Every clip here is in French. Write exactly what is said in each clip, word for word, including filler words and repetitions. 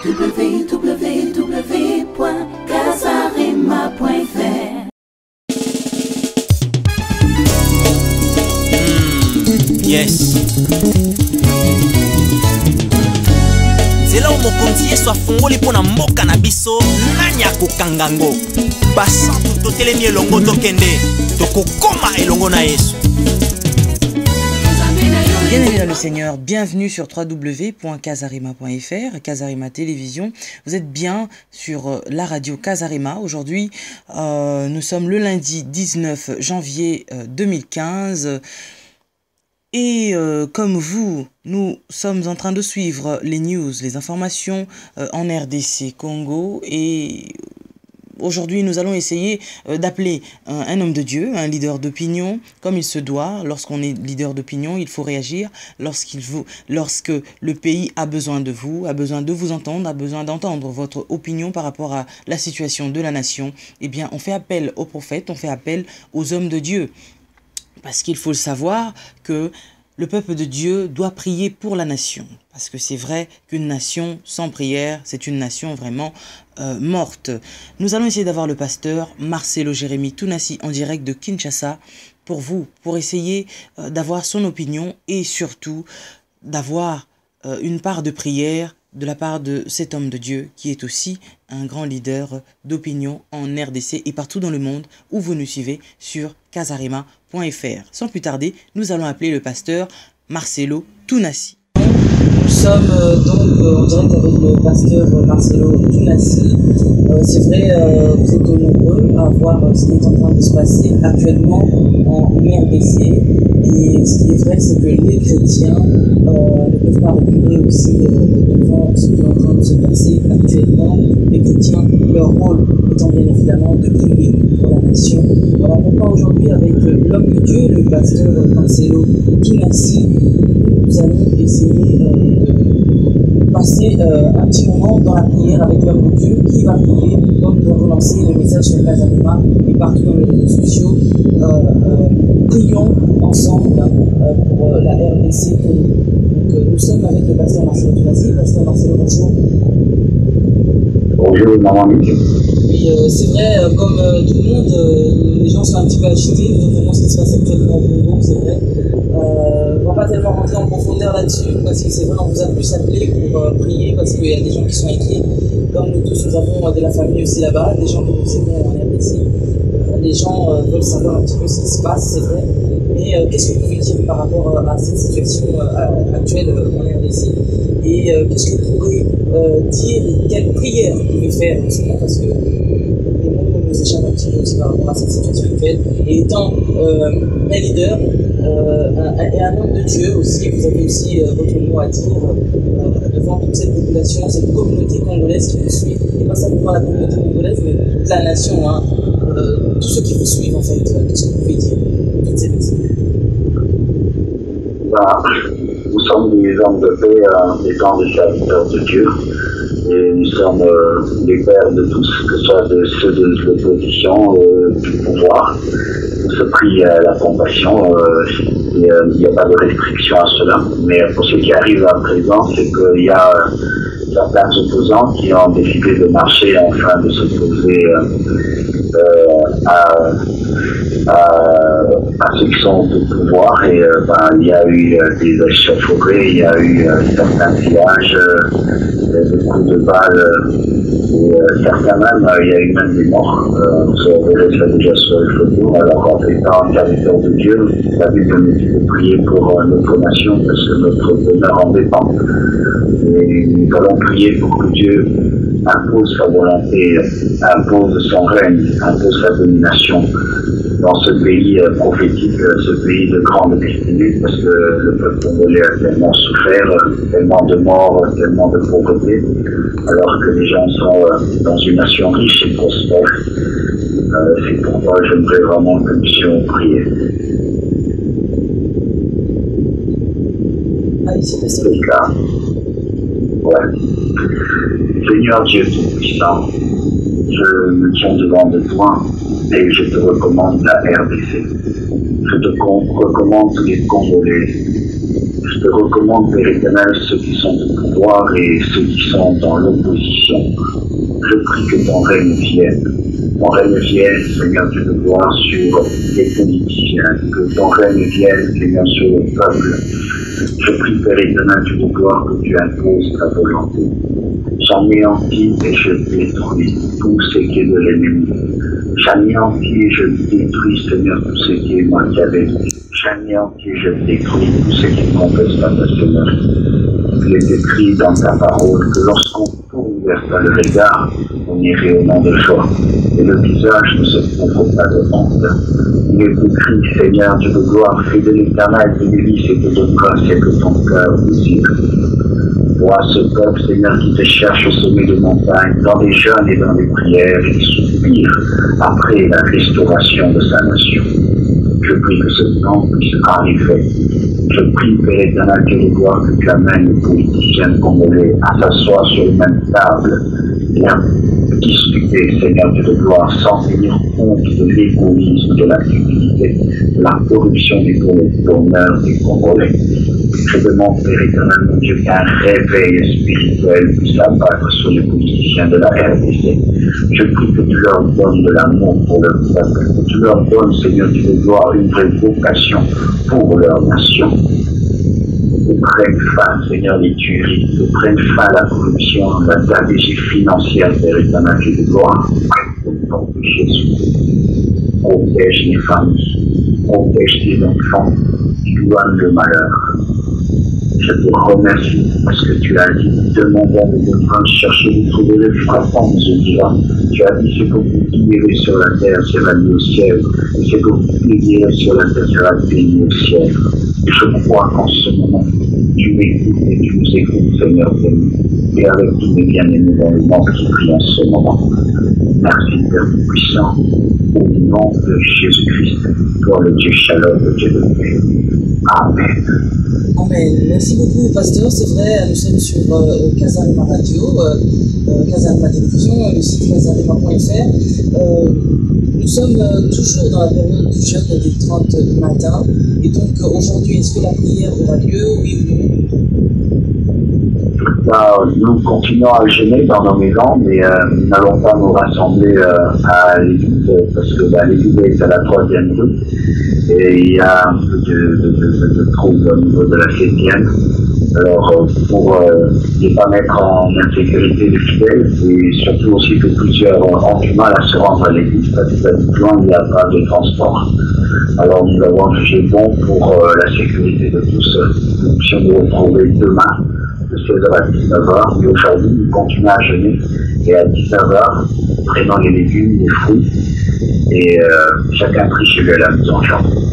w w w point casarema point f r. Mm, yes. Zela o mokonzi yeso afungoli pona mboka na biso nani akokanga ngo basantu totelemi elongo tokende tokokoma elongo na Yesu. Bienvenue dans le Seigneur, bienvenue sur w w w point casarema point f r, Casarema Télévision. Vous êtes bien sur la radio Casarema. Aujourd'hui, euh, nous sommes le lundi dix-neuf janvier deux mille quinze. Et euh, comme vous, nous sommes en train de suivre les news, les informations euh, en R D C Congo. Et aujourd'hui, nous allons essayer euh, d'appeler un, un homme de Dieu, un leader d'opinion, comme il se doit. Lorsqu'on est leader d'opinion, il faut réagir. Lorsqu'il vous, lorsque le pays a besoin de vous, a besoin de vous entendre, a besoin d'entendre votre opinion par rapport à la situation de la nation, eh bien, on fait appel aux prophètes, on fait appel aux hommes de Dieu. Parce qu'il faut le savoir que le peuple de Dieu doit prier pour la nation. Parce que c'est vrai qu'une nation sans prière, c'est une nation vraiment euh, morte. Nous allons essayer d'avoir le pasteur Marcelo Jérémy Tounassi en direct de Kinshasa pour vous, pour essayer euh, d'avoir son opinion et surtout d'avoir euh, une part de prière de la part de cet homme de Dieu qui est aussi un grand leader d'opinion en R D C et partout dans le monde où vous nous suivez sur casarema point f r. Sans plus tarder, nous allons appeler le pasteur Marcelo Tounassi. Nous sommes euh, donc euh, en direct avec le pasteur Marcelo Tounassi. Euh, C'est vrai, euh, vous êtes nombreux à voir euh, ce qui est en train de se passer actuellement en R D C. Et ce qui est vrai, c'est que les chrétiens euh, ne peuvent pas reculer aussi euh, devant ce qui est en train de se passer actuellement. Les chrétiens, leur rôle étant bien évidemment de prier pour la nation. Voilà pourquoi aujourd'hui, avec l'homme de Dieu, le pasteur Marcelo Tounassi, nous allons essayer euh, de passer euh, un petit moment dans la prière avec l'homme de Dieu qui va prier, donc de relancer le message sur Casarema et partout dans les réseaux sociaux. Euh, euh, prions ensemble euh, pour euh, la R D C. Donc euh, nous sommes avec le pasteur Marcelo Tounassi. Pasteur Marcelo, bonjour. Bonjour, maman. Oui, euh, c'est vrai, euh, comme euh, tout le monde, euh, les gens sont un petit peu agités, notamment ce qui se passe actuellement au Congo, c'est vrai. Euh, on ne va pas tellement rentrer en profondeur là-dessus, parce que c'est vrai, on vous a plus appelé pour euh, prier, parce qu'il y a des gens qui sont inquiets. Comme nous tous, nous avons euh, de la famille aussi là-bas, des gens qui nous aiment en R D C. Euh, les gens euh, veulent savoir un petit peu ce qui se passe, c'est vrai. Mais euh, qu'est-ce que vous pouvez dire par rapport à cette situation euh, actuelle euh, en R D C? Et euh, qu'est-ce que vous pourrez euh, dire et quelle prière vous pouvez faire en ce moment? Parce que les mots nous échappent un petit peu aussi par rapport à cette situation actuelle. Et étant euh, un leader euh, un, et un homme de Dieu aussi, vous avez aussi euh, votre mot à dire euh, devant toute cette population, cette communauté congolaise qui vous suit. Et pas simplement la communauté congolaise, mais toute la nation, hein, euh, tous ceux qui vous suivent en fait. Qu'est-ce que vous pouvez dire de toutes ces personnes? Bah, nous sommes des hommes de paix, euh, des gens des serviteurs de Dieu, et nous sommes euh, les pères de tous, que ce soit de ceux de l'opposition, euh, du pouvoir. On se prie à la compassion, euh, il n'y a, a pas de restriction à cela. Mais pour ce qui arrive à présent, c'est qu'il y a euh, certains opposants qui ont décidé de marcher afin de s'opposer euh, euh, à À, à ceux qui sont au pouvoir et euh, ben, il y a eu euh, des échauffourées, il y a eu euh, certains pillages, euh, des coups de balles, euh, et euh, certains même, euh, il y a eu même des morts. Euh, on verrait ça déjà sur les photos. Alors en étant un serviteur de Dieu, la Bible nous dit de prier pour euh, notre nation parce que notre bonheur en dépend. Et nous allons prier pour que Dieu impose sa volonté, impose son règne, impose sa domination dans ce pays euh, prophétique, euh, ce pays de grande destinée, parce que le peuple congolais a tellement souffert, euh, tellement de morts, euh, tellement de pauvreté, alors que les gens sont euh, dans une nation riche et prospère. Euh, C'est pourquoi j'aimerais vraiment que nous puissions prier. C'est le cas. Ouais. Seigneur Dieu Tout-Puissant, je me tiens devant de toi et je te recommande la R D C. Je te recommande tous les Congolais. Je Je te recommande, Père éternel, ceux qui sont au pouvoir et ceux qui sont dans l'opposition. Je prie que ton règne vienne. Ton règne vienne, Seigneur Dieu de gloire, sur les politiciens. Que ton règne vienne, Seigneur, sur le peuple. Je prie, Père éternel, Dieu de gloire, que tu imposes ta volonté. J'anéantis et je détruis tout ce qui est de l'ennemi. J'anéantis et je détruis, Seigneur, tout ce qui est machiavélique. J'anéantis et je détruis tout ce qui est contestable, Seigneur. Il est écrit dans ta parole que lorsqu'on tourne vers toi le regard, on est rayonnant de joie. Et le visage ne se couvre pas de honte. Il est écrit, Seigneur, Dieu de gloire, fais de l'éternel de délices et de grâce et que ton cœur désire. Vois ce peuple, Seigneur, qui te cherche au sommet de montagne, dans les jeûnes et dans les prières, et qui soupire après la restauration de sa nation. Je prie que ce temps puisse arriver. Je prie, Père éternel, Dieu de gloire, que tu amènes les politiciens congolais à s'asseoir sur une même table et à discuter, Seigneur Dieu de gloire, sans tenir compte de l'égoïsme, de la cupidité, de la corruption du bonheur des Congolais. Je demande, Père éternel, mon Dieu, qu'un réveil spirituel puisse abattre sur les politiciens de la R D C. Je prie que tu leur donnes de l'amour pour leur peuple, que tu leur donnes, Seigneur Dieu de gloire, une vraie vocation pour leur nation. Que prenne fin, Seigneur, les tueries, que prenne fin la corruption, la stratégie financière, Père éternel, Dieu de gloire, au nom de Jésus. Protège les familles, protège les enfants, éloigne le malheur. Je te remercie parce que tu as dit, demandons de notre train de chercher, vous trouverez frappant nos yeux. Tu as dit, ce que vous plierez sur la terre sera mis au ciel, et ce que vous plierez sur la terre sera béni au ciel. Et je crois qu'en ce moment, tu m'écoutes et tu nous écoutes, Seigneur béni, et avec tous mes bien-aimés dans le monde qui prient en ce moment. Merci, Père puissant, au nom de Jésus-Christ, toi le Dieu Shalom, le Dieu de paix. Amen. Amen. Merci beaucoup, pasteur. C'est vrai, nous sommes sur euh, Casarima Radio, euh, euh, Casarima Télévision, le site casarima point F R. Euh, nous sommes euh, toujours dans la période du jeûne des trente matins. Et donc, euh, aujourd'hui, est-ce que la prière aura lieu, oui ou non? Bah, nous continuons à jeûner dans nos maisons, mais euh, nous n'allons pas nous rassembler euh, à l'église, parce que bah, l'église est à la troisième rue, et il y a un peu de, de, de, de troubles au niveau de la septième. Alors, euh, pour euh, ne pas mettre en insécurité les fidèles, et surtout aussi que plusieurs ont du mal à se rendre à l'église, parce que loin, il n'y a pas de transport. Alors, nous avons jugé bon pour euh, la sécurité de tous, nous puissions nous retrouver demain, de seize heures à dix-neuf heures, mais aujourd'hui, nous continuons à jeûner, et à dix-neuf heures, prenons les légumes, les fruits, et euh, chacun prie chez lui à la maison.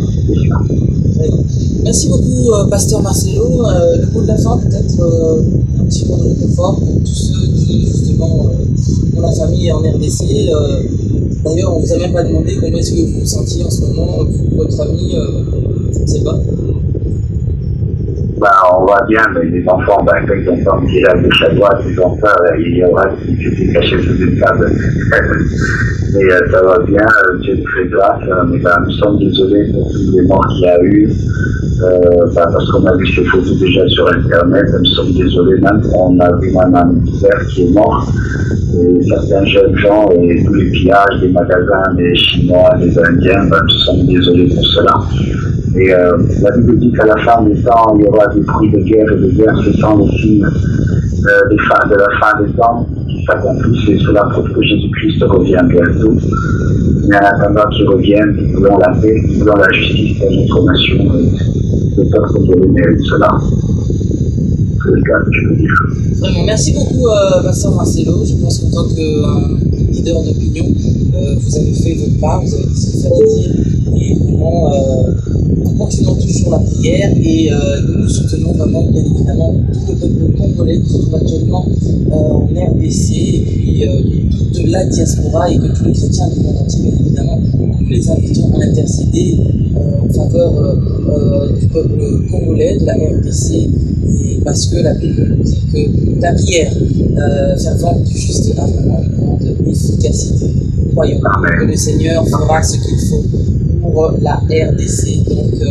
Merci beaucoup, euh, pasteur Marcelo. Euh, le mot de la fin, peut-être euh, un petit mot de réconfort pour tous ceux qui, justement, euh, ont la famille en R D C. Euh, D'ailleurs, on ne vous a même pas demandé comment est-ce que vous vous sentiez en ce moment, vous, votre famille, euh, je ne sais pas. Ben, on va bien, mais les enfants, ben, quand ils ont pas mis la gauche à droite, ils ont peur, il y aura qui s'est caché sous une table. Mais euh, ça va bien, euh, Dieu nous fait grâce, euh, mais ben, nous sommes désolés pour tous les morts qu'il y a eu, euh, ben, parce qu'on a vu ces photos déjà sur Internet, nous sommes désolés même, on a vu même un militaire qui est mort, et certains jeunes gens, et tous les pillages des magasins, des Chinois, des Indiens, ben, nous sommes désolés pour cela. Et euh, la Bible dit qu'à la fin des temps, il y aura des bruits de guerre et de guerre, ce sont les signes euh, des fins, de la fin des temps qui s'accomplissent, et cela prouve que Jésus-Christ revient bientôt. Mais en attendant qu'il revienne, nous voulons la paix, nous voulons la justice dans notre nation, et le peuple congolais mérite cela. C'est le cas, je peux dire. Vraiment, merci beaucoup, euh, Pasteur Marcelo. Je pense qu'en tant que euh, leader d'opinion, euh, vous avez fait votre part, vous avez dit ce qu'il fallait dire, et vraiment, euh, nous continuons toujours la prière, et euh, nous soutenons vraiment, bien évidemment, tout le peuple congolais qui se trouve actuellement euh, en R D C, et puis euh, toute la diaspora, et que tous les chrétiens du monde entier, bien évidemment, nous les invitons à intercéder euh, en faveur euh, euh, du peuple congolais, de la R D C, et parce que la Bible nous dit que la prière euh, fervente du juste a vraiment une grande efficacité. Croyons que le Seigneur fera ce qu'il faut pour la R D C. Donc, euh,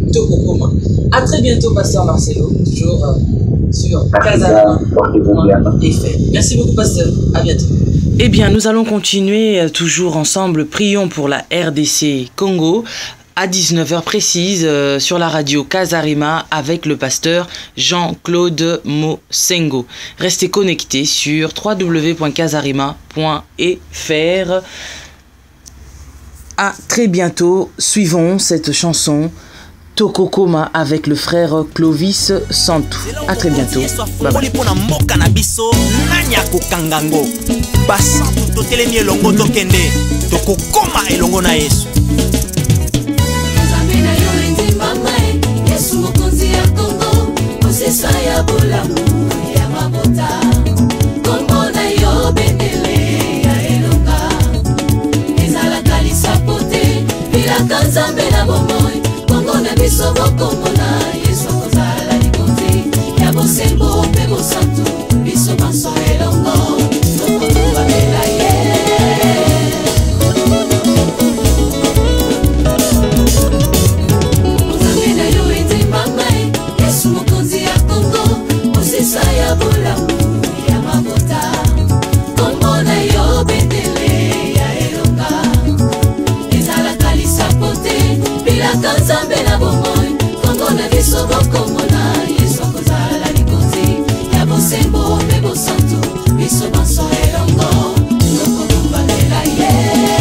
Tokokoma. À très bientôt, Pasteur Marcelo, toujours euh, sur Casarima. Merci beaucoup, Pasteur. À bientôt. Eh bien, nous allons continuer euh, toujours ensemble. Prions pour la R D C Congo à dix-neuf heures précises euh, sur la radio Casarima avec le pasteur Jean-Claude Mosengo. Restez connectés sur w w w point casarima point f r. À très bientôt. Suivons cette chanson Tokokoma avec le frère Clovis Santou. À très bientôt. Bye bye. Biso bokomona Yesu akozala likonzi ya bosembo mpe bosantu biso banso elongo tokobamela ye Nzambe na yo endimama Yesu mokonzi ya Kongo mosesa ya bolamu ya mabota kombo na yo bendele ya elonga ezalaka lisapo te bilaka Nzambe na bomoi Kongo na biso bokomona Yesu akozala likonzi ya bosembo mpe bosantu biso banso elongo tokobamela ye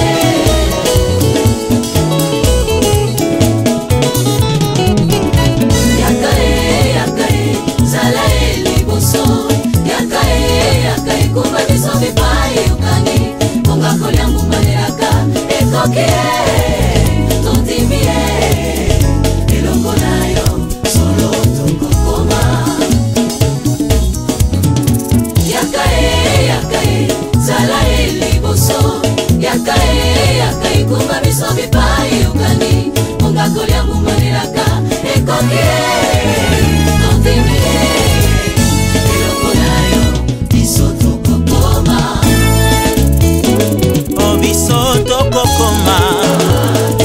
yaka e yaka e zala e liboso yaka e yaka e kumba biso bipai yokani konga kolia ngumbanelaka ekoki e tondimi e elongo na yo solo tokokoma yaka e yaka e zala e liboso yaka e yaka e kumba biso bipai yokani konga kolia ngumbanelaka ekoki e tondimi e elongo na yo biso tokokoma Oh biso tokokoma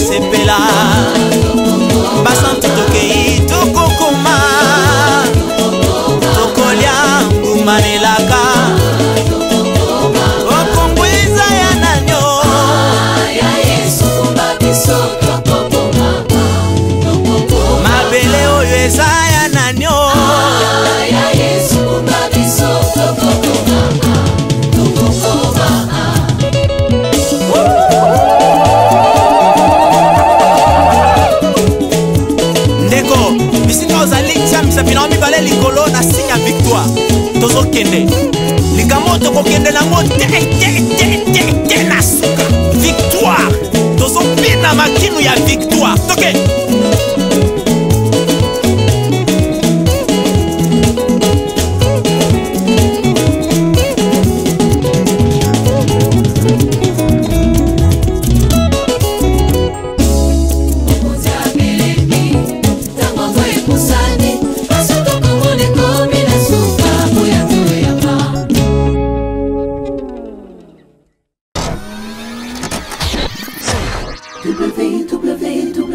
tosepela basantu tokei tokokoma tokolia ngumanelaka okongwiza ya nanyo mabele oyo eza ya nanyo ndeko bisika ozali tia misapina wa mibale likolo na signe ya victoire tozokende likambo tokokende nango te te te te te na suka victoire tozopina makinu ya victoire toke w w w